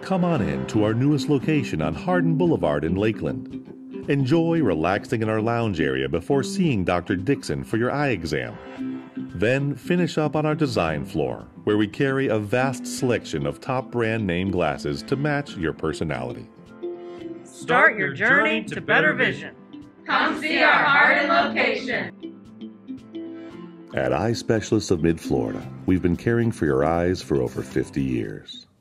Come on in to our newest location on Harden Boulevard in Lakeland. Enjoy relaxing in our lounge area before seeing Dr. Dixon for your eye exam. Then finish up on our design floor, where we carry a vast selection of top brand name glasses to match your personality. Start your journey to better vision. Come see our Harden location. At Eye Specialists of Mid-Florida, we've been caring for your eyes for over 50 years.